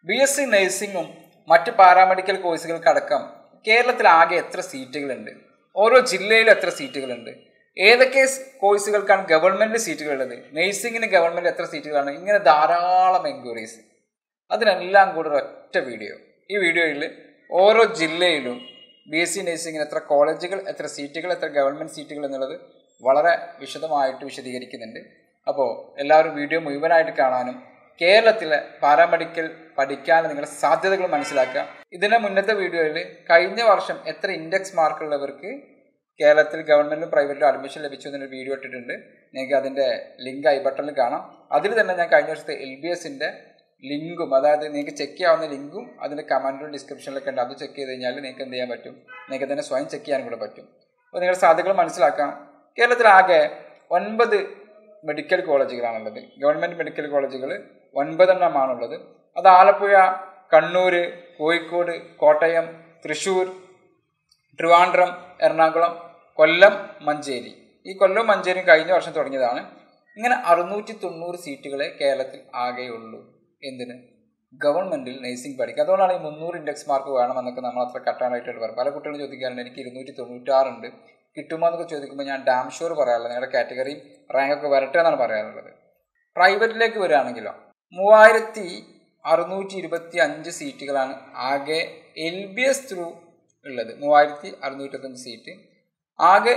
BSc നഴ്സിംഗും മറ്റ് paramedical കോഴ്സുകൾക്കടക്കം കേരളത്തിൽ ആകെ എത്ര സീറ്റുകളുണ്ട്? ഓരോ ജില്ലയിലും എത്ര സീറ്റുകളുണ്ട്? ഏതൊക്കെ കോഴ്സുകൾക്കാണ് ഗവൺമെൻറ് സീറ്റുകളുള്ളത്? നഴ്സിംഗിന് ഗവൺമെൻറ് എത്ര സീറ്റുകളാണ്? ഇങ്ങനെ ധാരാളം എൻക്വയറീസ്. അതിനെല്ലാം കൂടെ ഒരൊറ്റ വീഡിയോ. ഈ വീഡിയോയിൽ ഓരോ ജില്ലയിലും BSc നഴ്സിംഗിന് എത്ര കോളേജുകൾ, എത്ര സീറ്റുകൾ, എത്ര ഗവൺമെൻറ് സീറ്റുകൾ എന്നുള്ളത് വളരെ വിശദമായിട്ട് വിശദീകരിക്കുന്നുണ്ട്. അപ്പോൾ എല്ലാവരും വീഡിയോ മുഴുവനായിട്ട് കാണാനും കേരളത്തിലെ പാരാമെഡിക്കൽ പഠിക്കാൻ നിങ്ങളുടെ സാധ്യതകൾ മനസ്സിലാക്കുക. ഇതിൻ്റെ മുന്നത്തെ വീഡിയോയിൽ കഴിഞ്ഞ വർഷം എത്ര ഇൻഡെക്സ് മാർക്കുള്ളവർക്ക് കേരളത്തിൽ ഗവൺമെൻറ്റും പ്രൈവറ്റിലും അഡ്മിഷൻ ലഭിച്ചു എന്നൊരു വീഡിയോ ഇട്ടിട്ടുണ്ട്. നിങ്ങൾക്ക് അതിൻ്റെ ലിങ്ക് ഐ ബട്ടണിൽ കാണാം. അതിൽ തന്നെ ഞാൻ കഴിഞ്ഞ വർഷത്തെ LBSൻ്റെ ലിങ്കും, അതായത് നിങ്ങൾക്ക് ചെക്ക് ചെയ്യാവുന്ന ലിങ്കും അതിൻ്റെ കമൻറ്റും ഡിസ്ക്രിപ്ഷനിലൊക്കെ ഉണ്ട്. അത് ചെക്ക് ചെയ്ത് കഴിഞ്ഞാൽ നിങ്ങൾക്ക് എന്ത് ചെയ്യാൻ പറ്റും? നിങ്ങൾക്ക് തന്നെ സ്വയം ചെക്ക് ചെയ്യാനും കൂടെ പറ്റും. അപ്പോൾ നിങ്ങളുടെ സാധ്യതകൾ മനസ്സിലാക്കാം. കേരളത്തിലാകെ 9 മെഡിക്കൽ കോളേജുകളാണുള്ളത്. ഗവൺമെൻറ് മെഡിക്കൽ കോളേജുകൾ 9 എണ്ണമാണുള്ളത്. അത് ആലപ്പുഴ, കണ്ണൂർ, കോഴിക്കോട്, കോട്ടയം, തൃശ്ശൂർ, ട്രിവാൻഡ്രം, എറണാകുളം, കൊല്ലം, മഞ്ചേരി. ഈ കൊല്ലം മഞ്ചേരിയും കഴിഞ്ഞ വർഷം തുടങ്ങിയതാണ്. ഇങ്ങനെ 690 സീറ്റുകളെ കേരളത്തിൽ ആകെയുള്ളൂ. എന്തിന്? ഗവൺമെൻറ്റിൽ നഴ്സിംഗ് പഠിക്കുക. അതുകൊണ്ടാണ് ഈ 300 ഇൻഡെക്സ് മാർക്ക് വേണമെന്നൊക്കെ നമ്മൾ അത്ര കട്ടാനായിട്ട് പറയും. പല കുട്ടികളും ചോദിക്കാറുണ്ട്, എനിക്ക് 296 ഉണ്ട്, കിട്ടുമോ എന്നൊക്കെ ചോദിക്കുമ്പോൾ ഞാൻ ഡാം ഷുവർ പറയാറില്ല. നിങ്ങളുടെ കാറ്റഗറി റാങ്കൊക്കെ വരട്ടെ എന്നാണ് പറയാറുള്ളത്. പ്രൈവറ്റിലേക്ക് വരികയാണെങ്കിലോ 3625 സീറ്റുകളാണ് ആകെ LBS ത്രൂ ഉള്ളത്. 3625 സീറ്റ്. ആകെ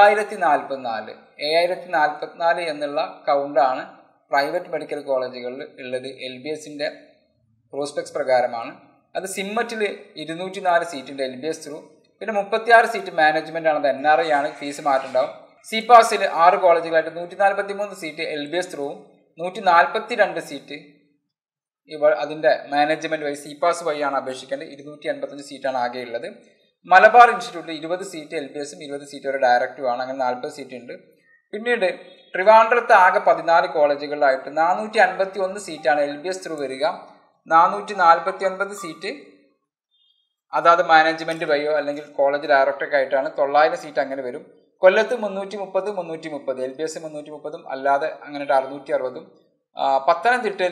7044 എന്നുള്ള കൗണ്ടാണ് പ്രൈവറ്റ് മെഡിക്കൽ കോളേജുകളിൽ ഉള്ളത്. LBSൻ്റെ പ്രോസ്പെക്ട്സ് പ്രകാരമാണ്. അത് സിമ്മറ്റിൽ 204 സീറ്റുണ്ട് LBS ത്രൂ. പിന്നെ 36 സീറ്റ് മാനേജ്മെൻ്റ് ആണ്. അത് NRI ആണ്, ഫീസ് മാറ്റുണ്ടാവും. CPASൽ 6 കോളേജുകളായിട്ട് 143 സീറ്റ് LBS ത്രൂവും 142 സീറ്റ് അതിൻ്റെ മാനേജ്മെൻറ്റ് വഴി CPAS വഴിയാണ് അപേക്ഷിക്കേണ്ടത്. 285 സീറ്റാണ് ആകെ ഉള്ളത്. മലബാർ ഇൻസ്റ്റിറ്റ്യൂട്ടിൽ 20 സീറ്റ് LBSും 20 സീറ്റ് ഒരു ഡയറക്റ്റുമാണ്. അങ്ങനെ 40 സീറ്റ് ഉണ്ട്. പിന്നീട് ട്രിവാൻഡ്രത്ത് ആകെ 14 കോളേജുകളിലായിട്ട് 451 സീറ്റാണ് LBS ത്രൂ വരിക. 449 സീറ്റ് അതാത് മാനേജ്മെൻറ്റ് വഴിയോ അല്ലെങ്കിൽ കോളേജ് ഡയറക്ടറൊക്കെ ആയിട്ടാണ്. 900 സീറ്റ് അങ്ങനെ വരും. കൊല്ലത്ത് 330 LBS 330 അല്ലാതെ അങ്ങനെ 660. പത്തനംതിട്ടയിൽ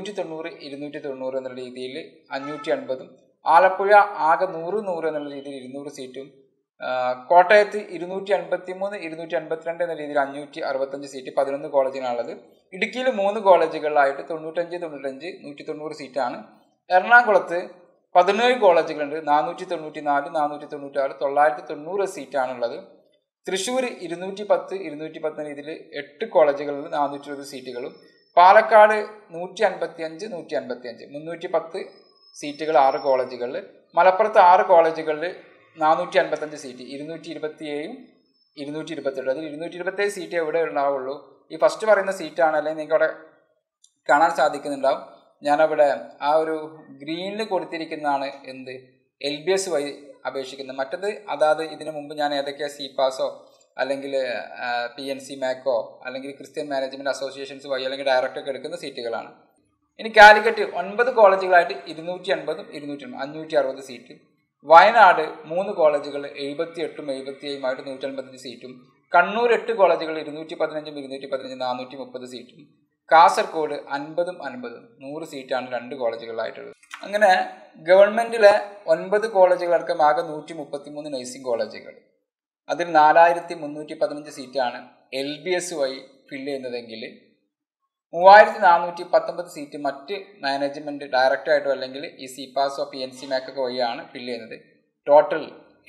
290 എന്നുള്ള രീതിയിൽ 580. ആലപ്പുഴ ആകെ 100 എന്നുള്ള രീതിയിൽ 200 സീറ്റും. കോട്ടയത്ത് 253 252 എന്ന രീതിയിൽ 565 സീറ്റ് 11 കോളേജിനാണുള്ളത്. ഇടുക്കിയിൽ 3 കോളേജുകളിലായിട്ട് 95 190 സീറ്റാണ്. എറണാകുളത്ത് 17 കോളേജുകളുണ്ട്. 494 496 990 സീറ്റാണുള്ളത്. തൃശ്ശൂർ 210 എന്ന രീതിയിൽ 8 കോളേജുകളിൽ 420 സീറ്റുകളും. പാലക്കാട് 155 310 സീറ്റുകൾ 6 കോളേജുകളിൽ. മലപ്പുറത്ത് 6 കോളേജുകളിൽ 455 സീറ്റ് 227 228. അതിൽ 227 സീറ്റ് എവിടെ ഉണ്ടാവുള്ളൂ? ഈ ഫസ്റ്റ് പറയുന്ന സീറ്റാണ്. അല്ലെങ്കിൽ നിങ്ങൾക്ക് അവിടെ കാണാൻ സാധിക്കുന്നുണ്ടാവും. ഞാനവിടെ ആ ഒരു ഗ്രീനിൽ കൊടുത്തിരിക്കുന്നതാണ് എന്ത് LBS വഴി അപേക്ഷിക്കുന്നത്. മറ്റത് അതാത് ഇതിനു മുമ്പ് ഞാൻ ഏതൊക്കെ CPASോ അല്ലെങ്കിൽ PNC മാക്കോ അല്ലെങ്കിൽ ക്രിസ്ത്യൻ മാനേജ്മെൻറ്റ് അസോസിയേഷൻസ് വഴി അല്ലെങ്കിൽ ഡയറക്റ്റൊക്കെ എടുക്കുന്ന സീറ്റുകളാണ്. ഇനി കാലിക്കറ്റ് 9 കോളേജുകളായിട്ട് 250 560 സീറ്റ്. വയനാട് 3 കോളേജുകൾ 78 77 155 സീറ്റും. കണ്ണൂർ 8 കോളേജുകൾ 215 430 സീറ്റും. കാസർഗോഡ് 50 100 സീറ്റാണ് 2 കോളേജുകളിലായിട്ടുള്ളത്. അങ്ങനെ ഗവൺമെൻറ്റിലെ 9 കോളേജുകളടക്കം ആകെ 133 നഴ്സിംഗ് കോളേജുകൾ. അതിൽ 4315 സീറ്റാണ് LBS വഴി ഫില്ല് ചെയ്യുന്നതെങ്കിൽ 3419 സീറ്റ് മറ്റ് മാനേജ്മെൻറ്റ് ഡയറക്റ്റായിട്ടോ അല്ലെങ്കിൽ ഈ CPASോ PNC മാക്കൊക്കെ വഴിയാണ് ഫില്ല് ചെയ്യുന്നത്. ടോട്ടൽ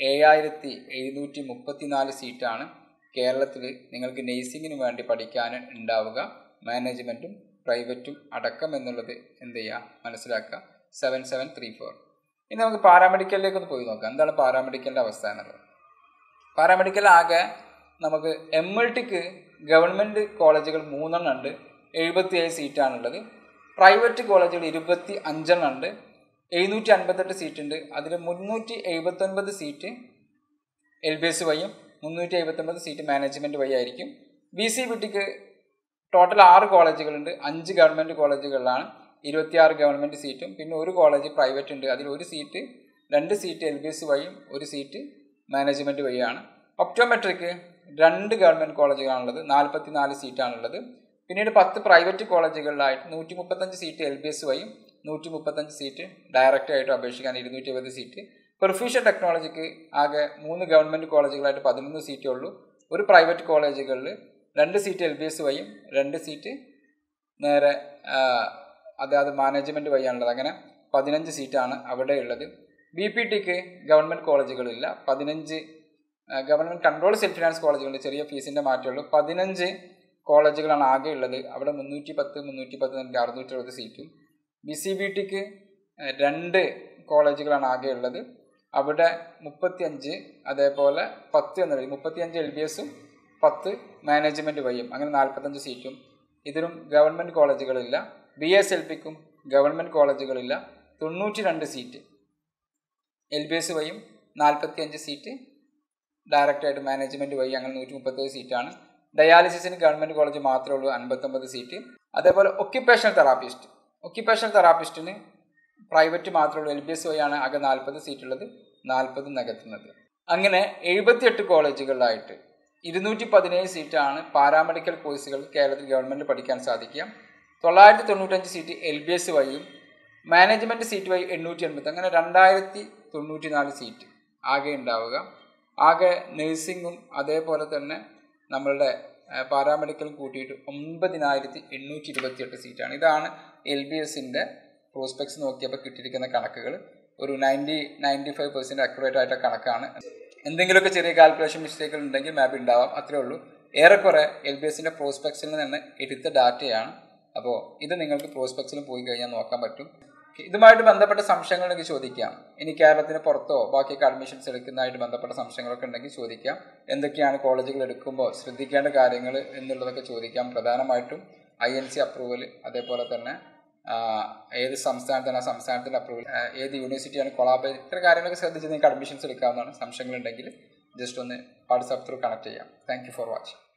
7734 സീറ്റാണ് കേരളത്തിൽ നിങ്ങൾക്ക് നഴ്സിംഗിന് വേണ്ടി പഠിക്കാൻ ഉണ്ടാവുക. മാനേജ്മെൻറ്റും പ്രൈവറ്റും അടക്കം എന്നുള്ളത് എന്ത് ചെയ്യുക, മനസ്സിലാക്കുക. 7734. ഇനി നമുക്ക് പാരാമെഡിക്കലിലേക്ക് ഒന്ന് പോയി നോക്കാം. എന്താണ് പാരാമെഡിക്കലിൻ്റെ അവസ്ഥ എന്നുള്ളത്. പാരാമെഡിക്കൽ ആകെ നമുക്ക് MLTക്ക് ഗവൺമെൻറ് കോളേജുകൾ 3 ഉണ്ട്. 77 സീറ്റാണുള്ളത്. പ്രൈവറ്റ് കോളേജുകൾ 25 ഉണ്ട്. 758 സീറ്റുണ്ട്. അതിൽ 379 സീറ്റ് LBS വഴിയും 379 സീറ്റ് മാനേജ്മെൻറ്റ് വഴിയായിരിക്കും. BCBTക്ക് ടോട്ടൽ 6 കോളേജുകളുണ്ട്. 5 ഗവൺമെൻറ് കോളേജുകളിലാണ്. 26 ഗവൺമെൻറ് സീറ്റും പിന്നെ 1 കോളേജ് പ്രൈവറ്റ് ഉണ്ട്. അതിൽ 1 സീറ്റ് 2 സീറ്റ് LBS വഴിയും 1 സീറ്റ് മാനേജ്മെൻറ്റ് വഴിയാണ്. ഒപ്റ്റോമെട്രിക്ക് 2 ഗവൺമെൻറ് കോളേജുകളാണുള്ളത്. 44 സീറ്റാണുള്ളത്. പിന്നീട് 10 പ്രൈവറ്റ് കോളേജുകളിലായിട്ട് 135 സീറ്റ് LBS വഴിയും 135 സീറ്റ്, ഡയറക്റ്റ് ആയിട്ട് അപേക്ഷിക്കാൻ 220 സീറ്റ്. പെർഫ്യൂഷൻ ടെക്നോളജിക്ക് ആകെ 3 ഗവൺമെൻറ് കോളേജുകളായിട്ട് 11 സീറ്റേ ഉള്ളൂ. ഒരു പ്രൈവറ്റ് കോളേജുകളിൽ 2 സീറ്റ് LBS വഴിയും 2 സീറ്റ് നേരെ അതായത് മാനേജ്മെൻറ്റ് വഴിയാണുള്ളത്. അങ്ങനെ 15 സീറ്റാണ് അവിടെ ഉള്ളത്. BPTക്ക് ഗവൺമെൻറ് കോളേജുകളില്ല. 15 ഗവൺമെൻറ് കൺട്രോൾ സെൽഫ് ഫിനാൻസ് കോളേജുകളിൽ ചെറിയ ഫീസിൻ്റെ മാറ്റമുള്ളൂ. 15 കോളേജുകളാണ് ആകെ ഉള്ളത്. അവിടെ 310 660 സീറ്റും. BCBTക്ക് 2 കോളേജുകളാണ് ആകെ ഉള്ളത്. അവിടെ 35, അതേപോലെ 10 എന്നുള്ളത് 35 LBSും 10 മാനേജ്മെൻറ്റ് വഴിയും, അങ്ങനെ 45 സീറ്റും. ഇതിലും ഗവൺമെൻറ് കോളേജുകളില്ല. BSLPക്കും ഗവൺമെൻറ് കോളേജുകളില്ല. 92 സീറ്റ് LBS വഴിയും, 45 സീറ്റ് ഡയറക്റ്റായിട്ട് മാനേജ്മെൻറ്റ് വഴി, അങ്ങനെ 137 സീറ്റാണ്. ഡയാലിസിസിന് ഗവൺമെൻറ് കോളേജ് മാത്രമേ ഉള്ളൂ, 59 സീറ്റ്. അതേപോലെ ഒക്യുപ്പേഷണൽ തെറാപ്പിസ്റ്റിന് പ്രൈവറ്റ് മാത്രമേ ഉള്ളൂ. LBS വഴിയാണ് ആകെ 40 സീറ്റുള്ളത്, 40 നികത്തുന്നത്. അങ്ങനെ 78 കോളേജുകളിലായിട്ട് 217 സീറ്റാണ് പാരാമെഡിക്കൽ കോഴ്സുകൾ കേരളത്തിൽ ഗവൺമെൻറ് പഠിക്കാൻ സാധിക്കുക. 995 സീറ്റ് LBS വഴിയും, മാനേജ്മെൻറ്റ് സീറ്റ് വഴി 880, അങ്ങനെ 2094 സീറ്റ് ആകെ ഉണ്ടാവുക. ആകെ നഴ്സിംഗും അതേപോലെ തന്നെ നമ്മളുടെ പാരാമെഡിക്കലും കൂട്ടിയിട്ട് 9828 സീറ്റാണ്. ഇതാണ് LBSൻ്റെ പ്രോസ്പെക്ട്സ് നോക്കിയപ്പോൾ കിട്ടിയിരിക്കുന്ന കണക്കുകൾ. ഒരു 90-95% അക്യുറേറ്റ് ആയിട്ട് കണക്കാണ്. എന്തെങ്കിലുമൊക്കെ ചെറിയ കാൽക്കുലേഷൻ മിസ്റ്റേക്കുകൾ ഉണ്ടെങ്കിൽ മാപ്പ് ഉണ്ടാവാം, അത്രേ ഉള്ളൂ. ഏറെക്കുറെ LBSൻ്റെ പ്രോസ്പെക്ട്സിൽ നിന്ന് എടുത്ത ഡാറ്റയാണ്. അപ്പോൾ ഇത് നിങ്ങൾക്ക് പ്രോസ്പെക്ട്സിലും പോയി കഴിഞ്ഞാൽ നോക്കാൻ പറ്റും. ഇതുമായിട്ട് ബന്ധപ്പെട്ട സംശയങ്ങളുണ്ടെങ്കിൽ ചോദിക്കാം. ഇനി കേരളത്തിന് പുറത്തോ ബാക്കിയൊക്കെ അഡ്മിഷൻസ് എടുക്കുന്നതായിട്ട് ബന്ധപ്പെട്ട സംശയങ്ങളൊക്കെ ഉണ്ടെങ്കിൽ ചോദിക്കാം. എന്തൊക്കെയാണ് കോളേജുകൾ എടുക്കുമ്പോൾ ശ്രദ്ധിക്കേണ്ട കാര്യങ്ങൾ എന്നുള്ളതൊക്കെ ചോദിക്കാം. പ്രധാനമായിട്ടും INC അപ്രൂവൽ, അതേപോലെ തന്നെ ഏത് സംസ്ഥാനത്താണ് ആ സംസ്ഥാനത്തിൻ്റെ അപ്രൂവൽ, ഏത് യൂണിവേഴ്സിറ്റിയാണ് കൊളാബറേറ്റ്, ഇത്ര കാര്യങ്ങളൊക്കെ ശ്രദ്ധിച്ച് നിങ്ങൾക്ക് അഡ്മിഷൻസ് എടുക്കാവുന്നതാണ്. സംശയങ്ങളുണ്ടെങ്കിൽ ജസ്റ്റ് ഒന്ന് വാട്സാപ്പ് ത്രൂ കണക്ട് ചെയ്യാം. Thank you for watching.